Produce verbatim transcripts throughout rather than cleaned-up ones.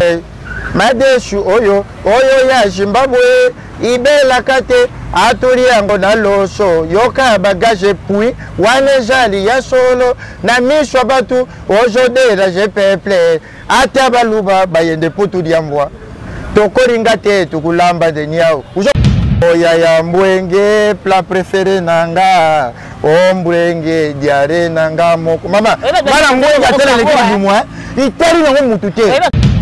Madeshu oyo oyo ya Zimbabwe ibela kate aturi yango na loso yoka bagage puis wane jali ya solo na miswa batu ojodera je peuple ata baluba bayende putu diambwa tokoringa te tukulamba de nyao oya ya mbwenge plat préféré nanga o mbwenge diare nanga moko mama bana mbwenge atela le kitu moi itari nango mutu te.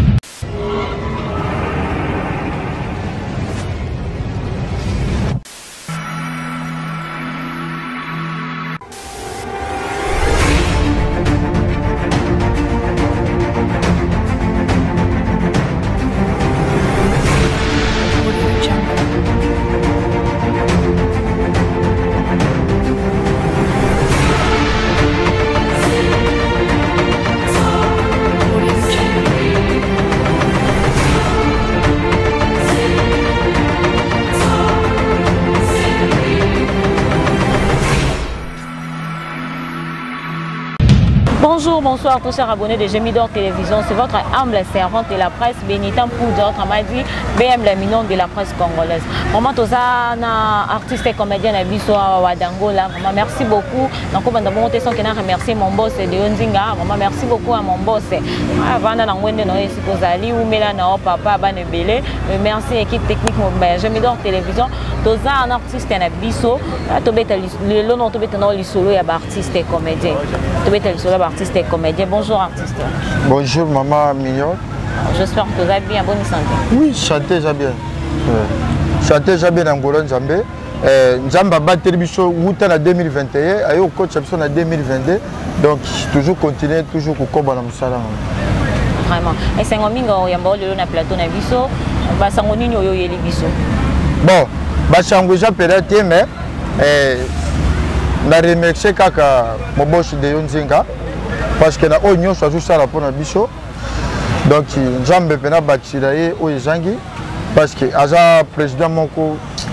Bonjour, bonsoir à tous chers abonnés de Gemidor Télévision. C'est votre humble servante de la presse Bénitan pour d'autres Amadi B M la minon de la presse congolaise. Maman Tozana, artiste et comédien à Biso Wadangola. Maman, merci beaucoup. Donc, on va monter son canard. Merci mon boss de Onzinga. Maman, merci beaucoup à mon boss. Avant d'envoyer nos esposali ou Mélana papa Banebele. Merci équipe technique Gemidor Télévision. Toza un artiste à Biso. Tobeta le nom Tobeta non le solo et artiste et comédien. Tobeta le solo artiste et comédien. Bonjour artiste. Bonjour maman mignonne. J'espère que vous avez bien, bonne santé. Oui, chanter j'ai bien. Chanter j'ai bien en Golan Zambé. Nzamba battre biso wuta na deux mille vingt et un, ayo coach en deux mille vingt-deux. Donc toujours continuer toujours ko koba na musala. Vraiment. Et c'est un mingo yamba le na plateau na biso, ba sango nini oyo yeli biso. Bon, ba sango ja perate mais eh na remercier kaka mo boss de Onzinga. Parce que na oignon soit tout ça là pour na biso. Donc Nzambe pena batira ye o ezangi parce que aza président moko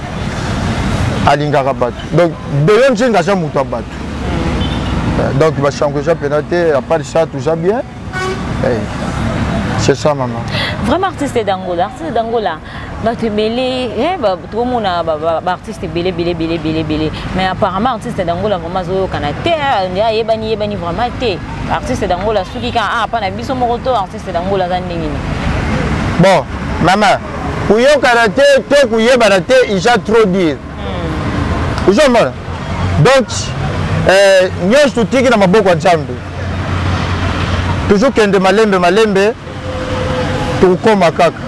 alingaka batu. Donc de Onzinga ja muto batu. Donc ba chango ja penate à part ça tout ça bien. C'est ça maman. Vraiment artiste d'Angola, artiste d'Angola. Bah tu mêlé, eh bah tout le monde a bah artiste belé belé belé belé belé. Mais apparemment artiste d'Angola vraiment zo Canada, il y a yebani yebani vraiment té. Artiste d'Angola souki ka ah pas na biso moroto artiste d'Angola za ndingini. Bon, maman, pour yo karaté to ku yebana té il já trop dire. Vous voyez donc euh nyos tout tiki na maboko Nzambe. Toujours kende malembe malembe to koma kaka.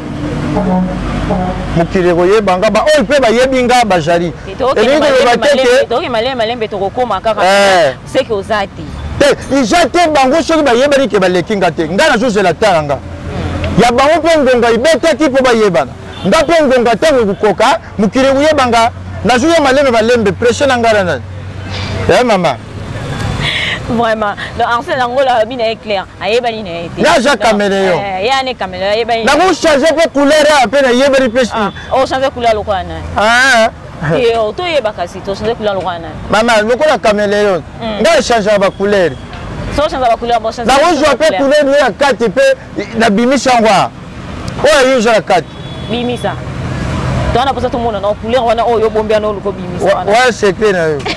Mukire koye banga ba oh pe ba yebinga ba jari elingo ba tete to ke malembe malembe to koma kaka c'est que ozati te ijate bango soki ba yebani ke ba lekinga te ngana zo la taranga ya bango pe ngonga ibeta ki po ba yebana nga pe ngonga tango kukoka mukire koye banga na zo ya malembe malembe pression ngara na eh mama. Vraiment, donc en Angola, bien est clair. Ayebani ne été. Là, j'ai caméléon. Il y a une caméra. Ayebani. Là, vous changez pour couleur après na yebani pêche. Oh, changer couleur le quoi na. Ah. Et auto yebakasi, to changer couleur le quoi na. Maman, le quoi la caméléon. Nga changer ba couleur. So changer ba couleur, bon changer. Là, vous jouez pas couleur ni à quatre pe na bimisa ngwa. Oh, yo la quatre. Bimisa. Tu as posé tout le monde na couleur wana oh yo bombia no ko bimisa. Ouais, c'est clair na yo.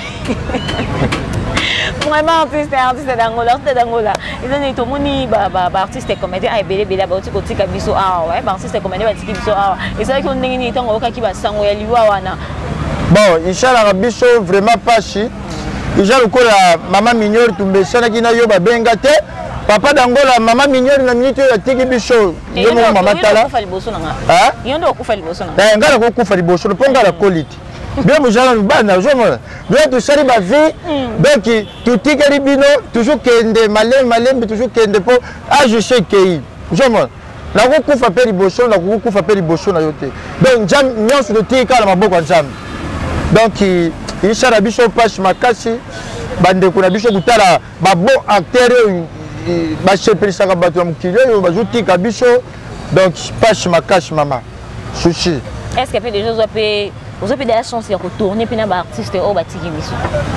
Vraiment artiste artiste d'Angola artiste d'Angola ils ont tout moni ba ba artiste comédien ay belé belé ba otiko tika biso ah ouais ba artiste comédien ba tiki biso ah et c'est vrai qu'on ndenge ni tango okaki ba sango ya liwa wana bon inchallah biso vraiment pas chi déjà le kola maman mignore tumbe sana kina yo ba benga te papa d'Angola maman mignore na minute ya tiki biso yo mo mama tala ah yondo okufa liboso na eh ngala ko kufa liboso ponga la colite. Bien, vous allez nous battre, bien, tout ça, ma vie, donc, tout est caribino, toujours qu'il y a des malins, malins, toujours qu'il y a des pots, ah, je sais qu'il y a. Je vois, la roue fait faire les bochons, la roue fait faire les bochons, donc, j'aime, nous, sur le tika, la boca, j'aime. Donc, il s'est habitué au passe, ma casse, bande, qu'on a habitué au tala, ma bon acteur, ma chère, ça va battre un kilo, ma joue tika, bicho, donc, passe, ma casse, maman, souci. Est-ce qu'il y a des choses à payer? Vous avez des chances de retourner puis n'avoir artiste au bâti qui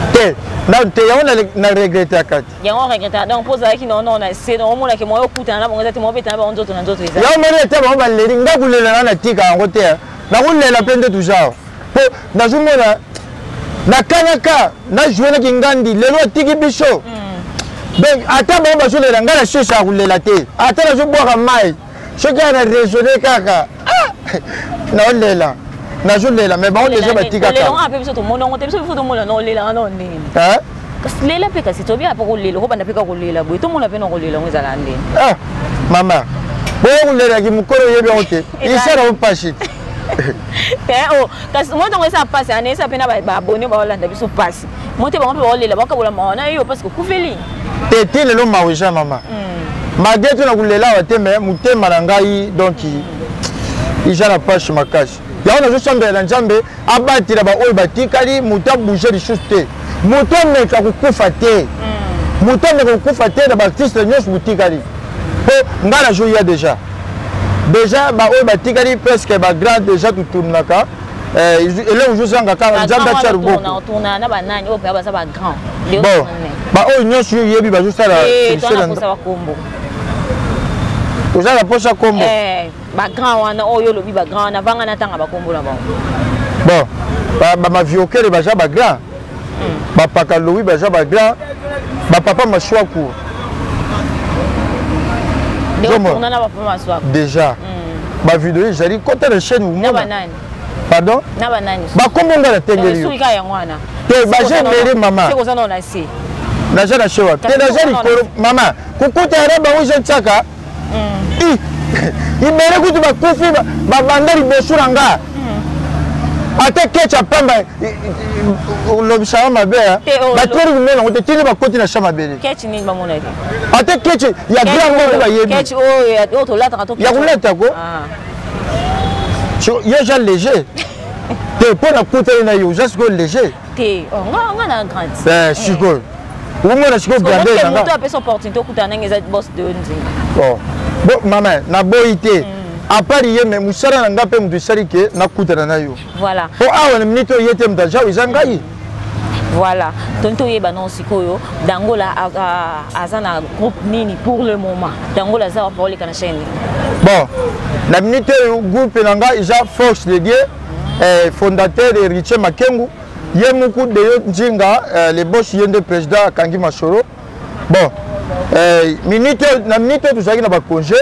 te na te yango na regretter akati yango regretter donc pose avec non non c'est non mona ke moyo kuta na bongo te mo beta ba nzoto na nzoto eza yango mona te ba ba leri ngakulela na tika yango te na kulela pende toujours po na jumona na kanaka na jouer na kingandi lelo tiki biso donc ata ba ba jolela ngala shesha kulela te ata na jubwa mai soki ana raisonner kaka na olela na jolela mais ba déjà ba tika ka on a biso to monongo te biso biso to mona no lela no nini hein kasi lela pe kasi to bia pa ko lela ko banda pe ka ko lela boy to mona pe no ko lela ngezala ndeni ah mama bo kulela ki mukoro yebe ote isara upashi te o kasi mo to ngesa passe ane sa pe na ba abonné ba olanda biso passe mo te ba mo pe ba lela ba ka bola maona yo parce que ku feli te te lelo mawisha mama malgré tout na kulela wa te mais mutema na ngai donc ijana passe makashi ya ona zo sambela nzambe abatira ba oyo batikali muta bouger les choses te muto meka kukufa te muto meka kukufa te na ba artiste nyos butikali po ngala jo ya déjà déjà ba oyo batikali presque ba grand déjà tout tournaka euh ele ojo zanga ka nzambe charubo on tourna na ba nani o pe ba sa ba grand bon ba oyo nyos yebi ba jo sala c'est ça na kombo oza la poche à combo eh ba grand wana oyo lobi ba grand na vanga na tanga ba combo na bon bon ba ba ma viokele ba ja ba grand ba paka lobi ba ja ba grand ba papa mashwa ku on a pas mashwa déjà ba vidéo jali côté de chaîne ou na banani pardon na banani ba combo ngala tengeli yo suika ya ngwana te ba je meri mama c'est cosa non na si na ja na chewa te na ja likoro mama kukuta reba wo je tsaka ibere kutu bakufi babanda liboso na nga ate kecha pamba lobisaka mabe batori kumena ngo te tini bakoti na shama bele ate keche ya grand moko bayebi ya kuleta ko yo ja léger te mpo na kuteli na yo ja sikoyo léger sikoyo omona sikoyo grandeur na nga bon maman na boyi te à part ye mais musara na nga pe mutu sari ke na kutana na yo voilà po awa na minute yete mtaja izangai voilà tonto yeba non sikoyo dangola azana groupe nini pour le moment dangola za pour les kana chaîne bon la minute groupe nanga isa force de Dieu eh, fondateur de Richie Makengu ye muku de yo njinga eh, le boss yende président Kangi Masoro bon eh, minute na minute tuzaki na ba congé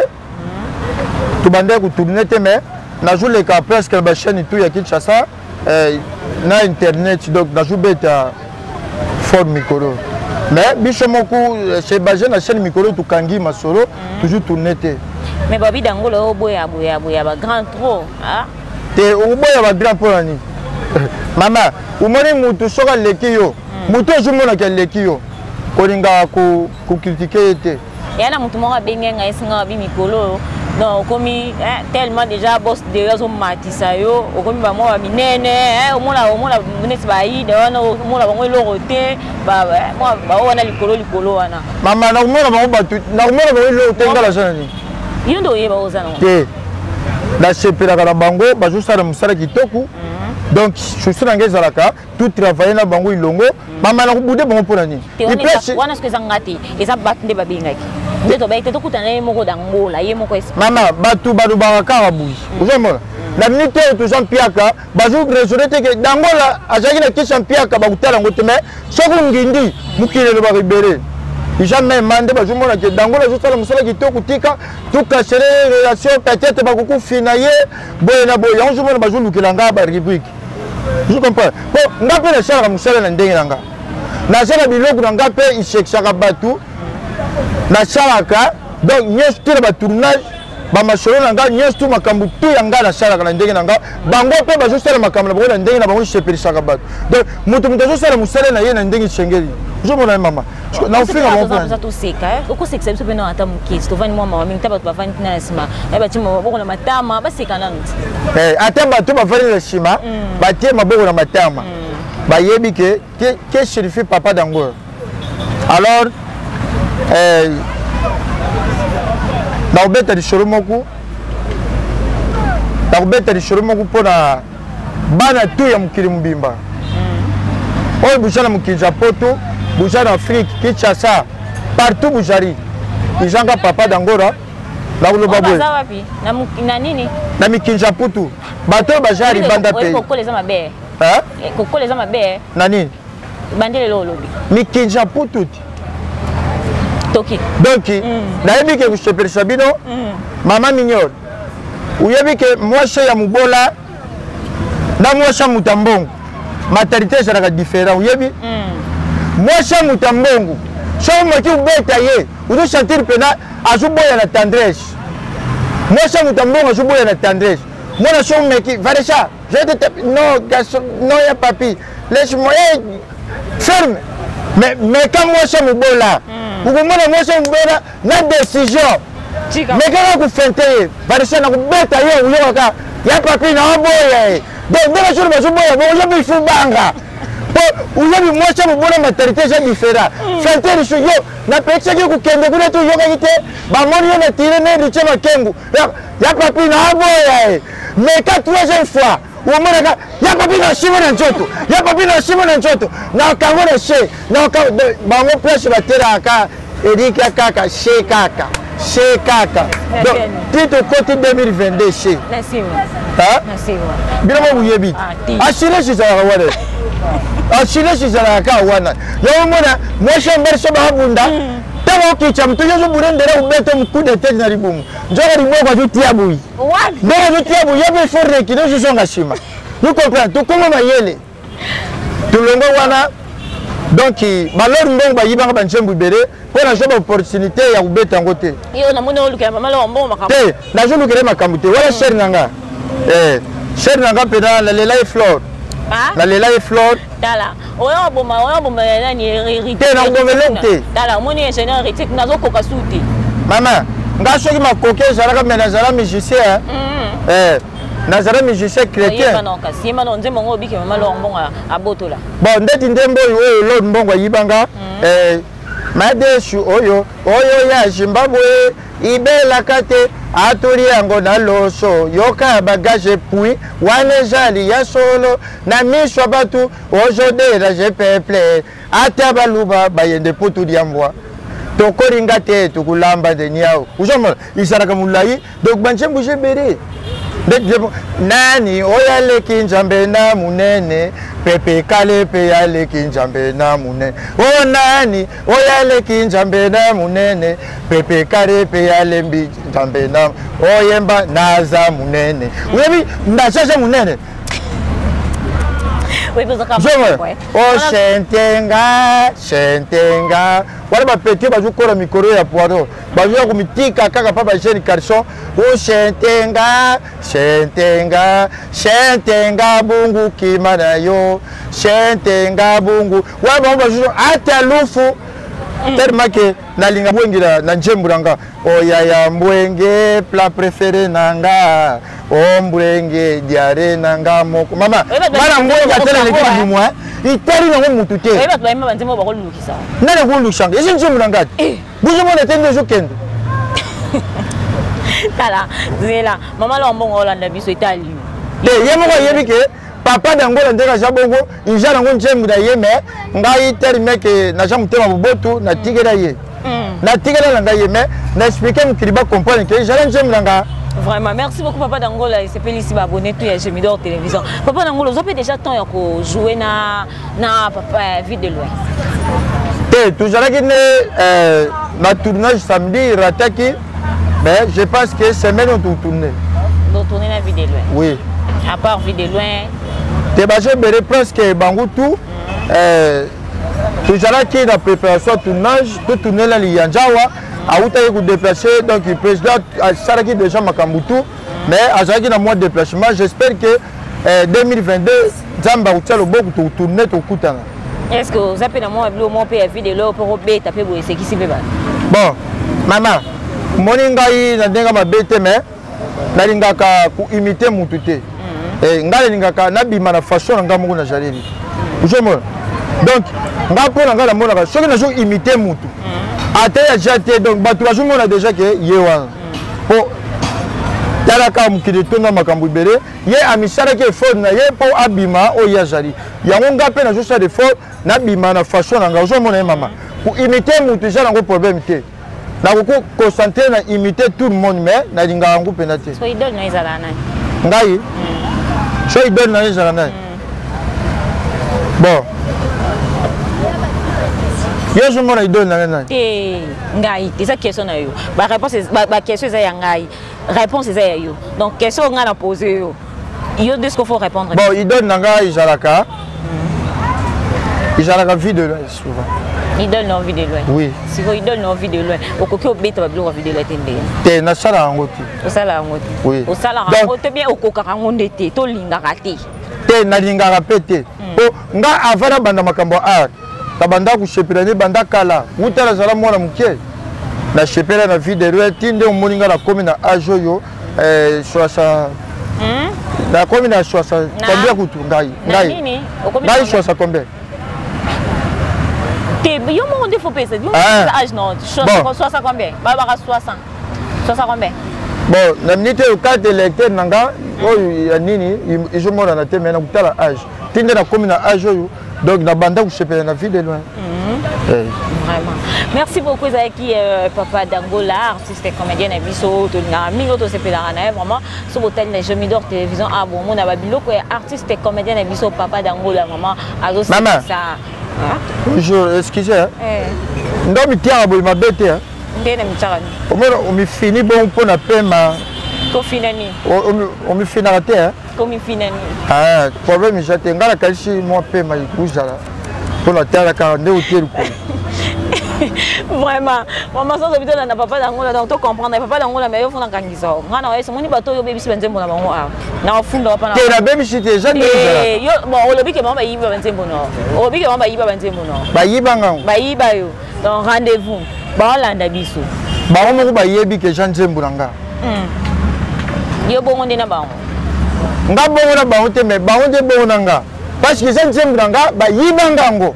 tu bande ku tourner te mais na joue les cas presque ba chaîne tout ya Kinshasa eh, na internet donc na joue beta for micro mais biso moku chez basé na chaîne micro tu Kangi Masoro toujours tourner te mais babi dangola o boya boya boya ba grand trop ah te o boya ba grand pour ani mama umoni mutu soka leki yo mutu ozumona ke leki yo kolinga ku ku critiquer te yana mutu moko bengenga esinga bi mikolo non komi tellement déjà boss de raison matisa yo okomi ba mo ba minene eh omona omona munesi ba yi de wana omona bango lorote ba mo ba wana likolo likolo wana mama na omona bango batu na omona bango lorote ngala sana ni yondo yeba ozana te la sepela kana bango bazo sala musala kitoko donc chaussure ngezalaka tout travailler na bango ilongo mama na kubude bango pona ni et puis wana ce que zangati eza batnde babengaki ndeto ba ite tokutana ye moko dangola ye moko es mama batu badu bakaka buyi uzomona la minute to Jean Piaka bazo raisonner que dangola azaki na ki Jean Piaka bakutala ngote mais soko ngindi mukile ba libérer jamais mandé bazo mona que dangola zo sala musala kitoko tika tout casser relation peut-être bakuku finaye boye na boye on zo mona bazo lukela nga ba rubrique je comprends bon nga pe na sala musala na ndenge nga na sala biloko na nga pe ishekshaka batu na salaka donc nyes tira ba tournage ba masolo na nga nyes tu makambu tu ya nga na salaka na ndenge na nga bango pe bazo sala makambu na bango na ndenge na bango shepelisaka batu donc mutu mutu zo sala musala na ye na ndenge shengeli je mona mama na ofinga mo kwa ça tout seka eh ko seka biso pe na ata mukisi to vani mama mingi taba ba vani na sima e ba timo boko na matama ba seka na nti eh ata ba to ba vani na sima ba tie maboko na matama ba yebi ke ke sherifi papa dango alors eh na obeta di shoromoku na obeta di shoromoku pona bana tu ya mukili mbimba oyo buja na Mukinja poto buja na Afrique Kinshasa partout bujari izanga papa dangora la kuloba boy baza wapi na na nini na Mikinja poto bato bajari banda pe kokoleza mabe hein kokoleza mabe na nini bandele lolobi Mikinja poto toki donc nayebi ke kushepelisa bino mama mignole uyebi ke mwashe ya mubola na mwashe mutambongo maternité ezalaka différent uyebi mwashe mutambongo so moki ubeta ye uzo sentir pena azuboya na tendresse mwashe mutambongo azuboya na tendresse mwana so meki Vanessa je te tape non garçon non ya papi laisse-moi ferme mais mais quand mwashe mubola ukumona mwashe mubola na décision mais kaka kufente ye Vanessa na kubeta ye uyoka ya papi na waboya donc ndenge suri bazuboya bo uyebi ifubanga uyebi mwashe mubola maternité eza différent fente liso yo na pekisaki kukende kuna tu yokaki te bamoni yo na tire ne riche makengu ya papi na waboya mais ka troisième fois umonaka ya papi na shimo na nzoto ya papi na shimo na nzoto na kango na she na bango place bateraka erika kaka she kaka she kaka donc tito koti deux mille vingt-deux she nasiwa ha nasiwa bila mo buyebi ashire shizala wana ashire shizala ka wana yo mona mwashe mberso babunda tawo kicha mtu yo burendera ubeto mkude tete na libumu njoka limoko tutia bui what njoka tutia bui yabe forre kido jisonga shima nous comprend tout comme mayele tulongo wana donc malor ndongo bayibanga banchembu bere pona joba opportunité ya kubeta ngote yo na mona oluka mama lo mbongo makambo te na jolu kere makambo te wala cher nanga eh cher nanga pena la lela e fleur ah la lela e fleur dala oyo boma oyo boma nani hérité te na ngomelo te dala moni ingénieur hérité nazo koka suti mama nga soki makoke ezalaka me nazala musicien eh nazala musicien chrétien non kasi yema non nzembo ngo biki mama lo mbongo abotola bon ndeti ndembo oyo lo mbongo yibanga eh madesu oyo oyo ya Zimbabwe ibela kate aturi yango na loso yoka bagage puis wanezali ya solo na miswa batu ojodera je peuple ata baluba bayende potu diambwa tokoringa te tukulamba de niao uzoma isaraka mulai donc banchembu jebere nani oyale kinjambe na munene pepe kale pe yale kinjambe na munene o nani oyale kinjambe na munene pepe kale pe yale mbi jambe na oyemba naza munene webi ndachacha munene o shentenga shentenga wala bapeti bazukora mikoro ya poiro bazuya kumitika kaka pa bajeni garçon o shentenga shentenga shentenga bungu kimana yo shentenga bungu wala bazuya ata lufu tellement que nalinga bwengila na njemburanga o yaya mbwenge plat préféré nanga o mbwenge diare nanga moko mama bana mbwenge atela lekini dumwa itali nango mutu te eba twaima banzemo bakolukisa nana kolukisanga esi njemburanga buzo mona tende zo kende tala zela mama lo mbongo olanda biso itali te yemo ko yebi ke papa dangola ndeka jabongo injala ngo njembu da yeme ngai terme ke na jamu tema bobotu na tigera ye na tigera nga yeme na expliquer mu kiriba comprendre que jala njembu nga vraiment merci beaucoup papa dangola et c'est ici ba abonné tout ya Gemidor télévision papa dangola vous avez déjà temps ya ko jouer na na papa vie de loin te toujours là qui euh na tournage samedi rataki mais je pense que semaine on tourner on tourner la vie de loin oui à part vie de loin te baje bere presque bangu tout euh toujours là qui la préparation tournage tout tourner la lianjawa a outa ko déplacer donc le président a saraki déjà makambutu mais azaki na mois de déplacement j'espère que euh, deux mille vingt-deux Zamba utalo beaucoup tout tourner tout kutanga est-ce que vous appelez moi bleu mon père vie de l'eau pour bé taper bo c'est qui si beba bon maman moninga yi na denga mabete mais nalingaka ku imiter mutu te eh ngale lingaka nabima na façon nga moko na jaleli ujemo donc nga pona nga la mona ka soki na jo imiter mutu ate ya jate donc batu bazo mona déjà que yewa po tala ka mukide tona makambu bere ye amisara ke fort na ye po abima o ya jali yango nga pe na jo sa de fort nabima na façon na nga ozomona mama ko imiter mutu eza nango problème te na ko concentrer na imiter tout le monde mais na linga yango pena te so idole na ezala nani ngai so idole na ezala nani bon yo ozomona idole na nani te ngai eza question na yo ba réponse ba question eza ya ngai réponse eza ya yo donc question nga na poser yo yo de ce qu'il faut répondre bon idole na ngai ezalaka ezalaka vie de loin souvent idole na envie de loin oui si vous idole na envie de loin okoki obeta ba biloko envie de loin te ndenge te nasala yango te osala yango te oui osala yango te bien okokaka yango nde te tolingaka te te nalingaka mpe te po nga avant nabanda makambo ya art nabanda kosepela nde banda kala wuta nazala mwana moke nasepela na vie de loin ti nde omoni nga nakomi na age oyo soasa nakomi na soasa combien kutu ngai ngai ngai soasa combien yo moko nde faut pesa yo age non soasa combien babaka soixante soasa combien bon na minute oyo carte électeur na nga oyo ya nini ezomonana te mai nakutala age ti nde nakomi na age oyo donc nabanda kosepela na vie de loin. Vraiment. Merci beaucoup Zaki euh, Papa Dangola, artiste et comédien à biso to na mingo to sepela na vraiment so botal na je midor télévision a bon mon na biloko artiste et comédien à biso Papa Dangola maman azo ça. Bonjour, excusez hein. Eh. Ndo mi tia bo ma bete hein. Ndene mtsarani. O mo o mi fini bon pour na pema. Ko finani. O mi fina raté hein. Ko mi finani. Ah, problème j'attends ngala kashi mo pema ikuzala. Pour la terre car ndé hôtel ko. Vraiment, maman ça habite na papa dangola donc to comprendre papa dangola mais yo fona kangisa. Ngana wa eso moni bato yo baby sibenze mbona bango a. Na funda pa na. Te na baby cité jeune. Eh, yo bon o lobi ke mama yiba benze mbono. O lobi ke mama yiba benze mbono. Ba yiba nga. Ba yiba yo. Donc rendez-vous. Ba landa biso. Ba mo ba yebi ke jean nzembo nga. Hmm. Yo bongo ndena bango. Nga bongo na bango te mais bango de bongo nga. Parce que jean nzembo nga ba yiba ngango.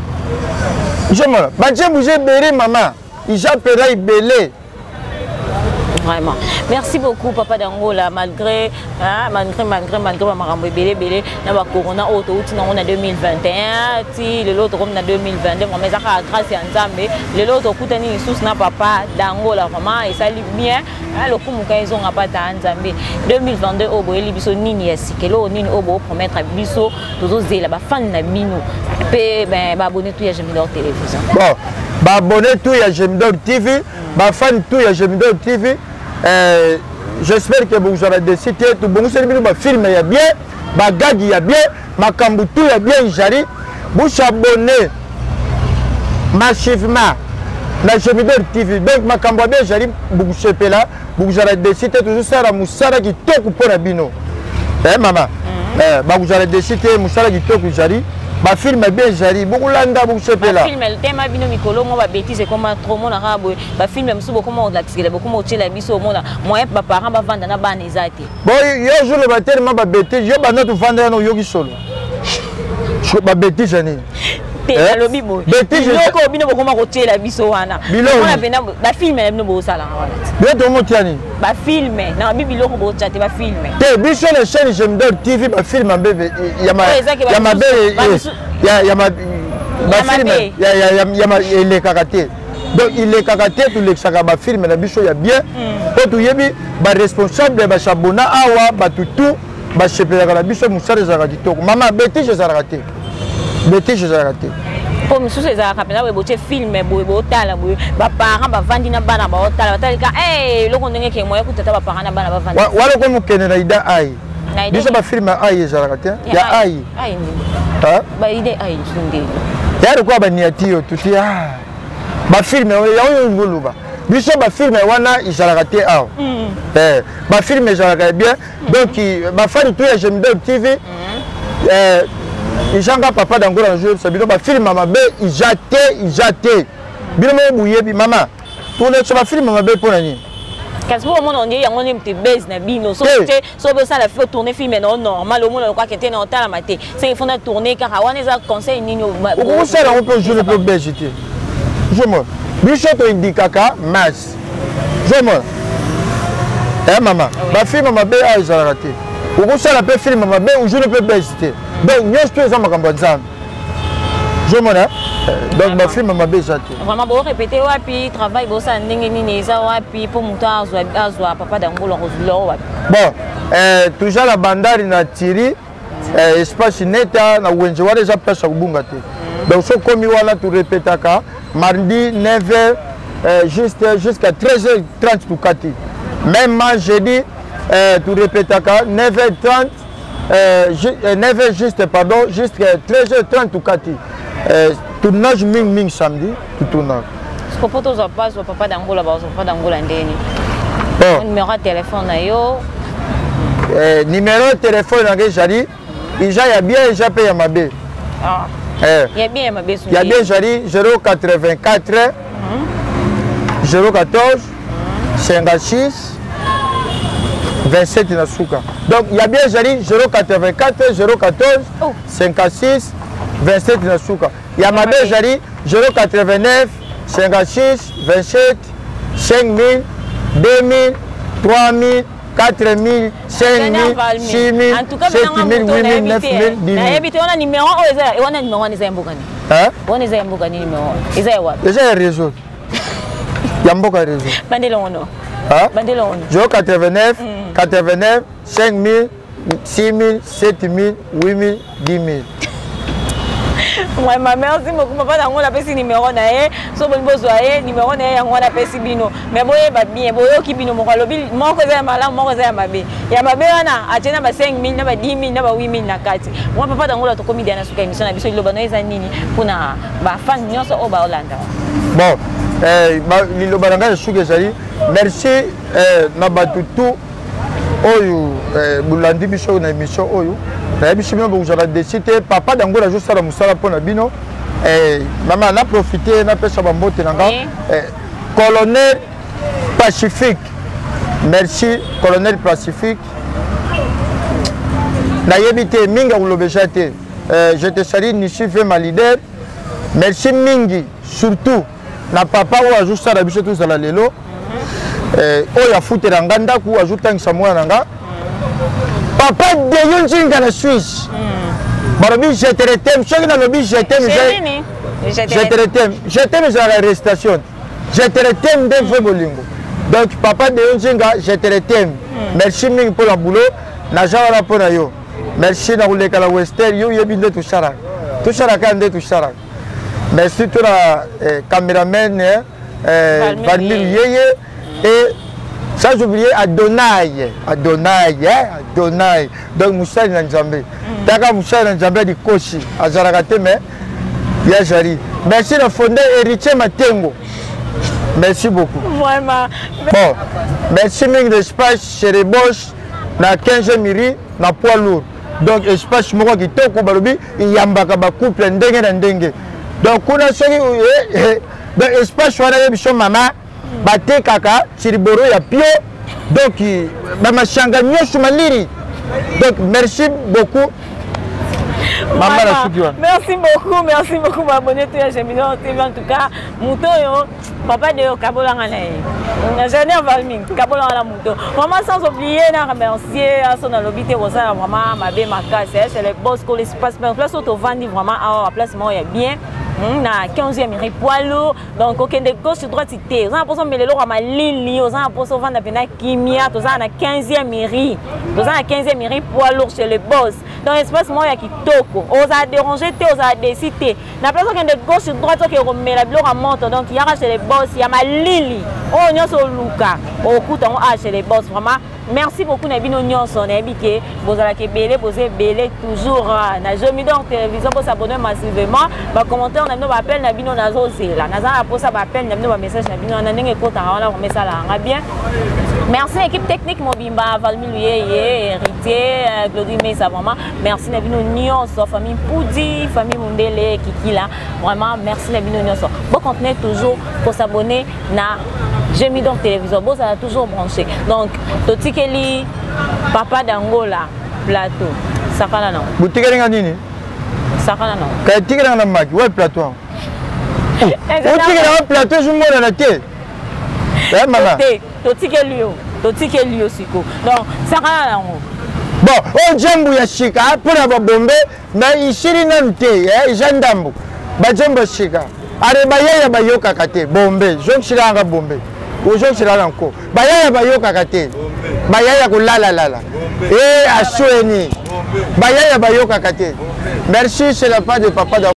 Je me dis, bougé belé maman, il j'appelle belé. Vraiment. Merci beaucoup Papa Dangola malgré hein, malgré malgré malgré maman belé belé na ba corona auto outi na on a deux mille vingt et un ti le l'autre comme na deux mille vingt-deux mais ça grâce à Nzambe le l'autre kutani sous na Papa Dangola vraiment et ça lui bien le coup muka ils ont pas ta Nzambe deux mille vingt-deux au boeli biso nini ya sikelo nini obo promettre biso tozo zela ba fan na bino pe ben ba abonné tout ya Jemidor télévision. Bon, ba abonné tout ya Jemidor T V, ba fan tout ya Jemidor T V. Euh, j'espère que vous aurez décidé tout bon vous film il y a bien bagag il y a bien makambu tout il y a bien j'arrive vous abonnez massivement na Jemidor T V donc makambu bien j'arrive vous sepela vous aurez décidé toujours ça la musara qui toku pour la bino eh maman eh ba vous aurez décidé musara qui toku j'arrive ba film bien j'arrive beaucoup landa beaucoup sepela film le thème bino mikolo mo ba bêtise comme trop mon arabe ba film musu beaucoup mo la kisela beaucoup mo tela biso mona moyen ba parents ba vanda na bana ezate bon yo jour le ba tellement ba bêtise yo ba na to vanda no yogi solo ba bêtise ni te na lobi bo bêtise ko bino beaucoup mo tela biso wana mona pena ba film bino bo sala wana bien to mo tiani ba film na bibi loko bo tchate ba film te biso le chaîne Jemidor T V ba film bébé ya ma ya ma bébé ya ya ma ba film ya ya ya ma il est kakaté donc il est kakaté tout le saka ba film na biso ya bien ko tu yebi ba responsable ba sabona awa ba tutu ba chepela na biso musare za kitoko mama bêtise za raté bêtise za raté comme sous ces arabes we boche film boy botala boy ba parents ba vandi na bana ba otala batalika eh loko ndenge ke moya kutata ba parents na bana ba vandi wala ko mukene na ida ai biso ba film ai za raté ya ai ai ha ba ide ai sunde ya ko ba niatio tuti ah ba film ya yo nguluba biso ba film wana izalaka te aw eh ba film ezalaka bien donc ba fani tout ya Jemidor T V eh Ijanga Papa Dangola jour ça bino ba film mama be ijate ijate bino mo buyebi mama tourner sur ba film mama be pour nani parce que mon on dit yango nimte base na bino so te so be ça la fait tourner film non normal au monde quoi que était na tala maté c'est il faut na tourner car wana za conseil nini o ça on peut jouer le base j'étais je moi biso to indikaka mas je moi eh mama ba film mama be a izalaka te o ça la peut film mama be o joue le base j'étais donc nous tous les hommes comme ça Je m'en ai. Donc, ma fille m'a déjà dit. Vraiment, bon, répéter, wapi, travail, bon, ça, n'engue, n'engue, ça, wapi, pour mon temps, azwa, papa d'Angola, Roslo, wapi. Bon, toujours la bandari na tiri, espace neta, na wenje, wa déjà place à Ubunga. Donc, ce comme il tu répètes, mardi, neuf heures, jusqu'à treize heures trente, tout kati. Même jeudi, tu répètes, neuf heures trente. Euh, neuf heures juste, pardon, jusqu'à treize heures trente, tout kati. Tournage ming ming samedi, tout tournage. Ce que pour toi, pas au papa d'Angola, au papa d'Angola, un numéro de téléphone, yo. Numéro de téléphone, j'allais, il y a bien, il y a bien, il y a bien, il y a bien, j'allais, zéro quatre-vingt-quatre, zéro quatorze, cinquante-six, vingt-sept Nasuka. Donc il y a bien j'allais zéro quatre-vingt-quatre, zéro quatorze, cinquante-six, vingt-sept Nasuka. Il y a ma belle j'allais zéro quatre-vingt-neuf, cinquante-six, vingt-sept, cinq mille, deux mille, trois mille, quatre mille, cinq mille, six mille, sept mille, huit mille, neuf mille, dix mille. Il y a un numéro, il y a un numéro, il y a un numéro. Il y a un numéro. Il y a un réseau. Il y a un réseau. zéro quatre-vingt-neuf, quatre-vingt-neuf, cinq mille, six mille, sept mille, huit mille, dix mille. Moi, ma mère, si je ne pas le numéro, je vais le numéro, je vais bino. Mais boye ba bien, boye qui bino mo lobi, mo ko za mala, mo ko za mabe. Ya mabe wana, atena ba cinq mille, na ba dix mille, na ba huit mille na kati. Moi papa dangola to komi diana suka émission na biso liloba no eza nini pona ba fan nyonso o ba Hollande. Bon, eh ba liloba nanga suka zali. Merci eh na batutu oyo eh bulandi biso na émission oyo. Na biso bino bo za décider papa dangola juste sala musala pona bino. Eh maman na profiter na pesa ba mbote nanga. Eh Colonel Pacifique. Merci, Colonel Pacifique. Nayebite Minga Oulobejate. Je te salue, Nishife, ma leader. Merci Mingi, surtout. Na papa ou ajoute ça, la biche tout ça la lelo. Oh, ya foutu ranganda ou ajoute un samoa ranga. Papa de Yonjinga la Suisse. Barabi, je te retème. Chaque dans le bis, je t'aime. Je te retème. Je t'aime à l'arrestation. Je te retème d'un vrai bolingo. Donc, papa de Yonjinga, je te retème. Merci Mingi pour le boulot. Najara pour yo. Merci na roulé kala western yo yebinde tout chara. Tout chara kande tout chara. Merci tout la caméraman euh Valmir Yeye et sans oublier Adonai, Adonai, Adonai. Donc Moussa na Nzambe. Taka Moussa na Nzambe di Koshi, Azarakate mais ya jari. Merci le fondeur Héritier Matengo. Merci beaucoup. Vraiment. Bon, merci Ming d'espace chez les Bosch na quinze miri na poids lourd. Donc espace moko kitoko balobi iyambaka ba couple ndenge na ndenge. Donc kuna soki donc espace wana yebiso mama batekaka chiriboro ya pio donc ba mashanga nyoso maliri. Donc merci beaucoup. Voilà. Merci beaucoup, merci beaucoup m'abonner tout à Gemino T V en tout cas. Mouto yo, papa de Kabola nganae. On a jamais Valming, Kabola la mouto. Vraiment sans oublier na remercier à son lobité Rosa vraiment ma bé ma casse, c'est le boss que l'espace mais place auto vendre vraiment à place moi il bien. Na quinzième miri poids lourd donc aucun de gauche droite cité cent pour cent mais le loro ma lili aux cent pour cent vendre pena kimia tout ça na quinzième miri tout ça na quinzième miri poids lourd chez le boss dans l'espace moi ya kitoko aux a dérangé té aux a décidé na place aucun de gauche droite qui remet la blore monte donc il y a chez les boss il y a ma lili oh nyonso luka au coûte on a chez les boss vraiment merci beaucoup na bino nyonso na ebike bozala ke belé poser belé toujours na Jomidor télévision pour s'abonner massivement ba commentaire na bino ba appel na bino nazo zela naza pour ça ba appel na bino ba message na bino na ndenge kota wana ko mesala nga bien merci équipe technique Mobimba Valmir Yeye Héritier Glody Mesa vraiment merci na bino nyonso famille Poudi famille Mundele Kikila vraiment merci na bino nyonso bon continuez toujours pour s'abonner na Jomidor télévision bon ça a toujours branché donc Totikeli papa d'Angola plateau sakala non boutique nini sakala non ka tigre na maki ouais plateau boutique na plateau je mona na te eh mama Totikeli yo Totikeli yo siko donc sakala non bon on jambu ya shika pour na bombe mais ici ni nante eh jandambu bajembo shika are bayaya bayokaka te bombe jokshilanga bombe ojokshilanga nko bayaya bayokaka te bayaya kolalalala e asueni bayaya bayokaka te merci c'est la part de papa.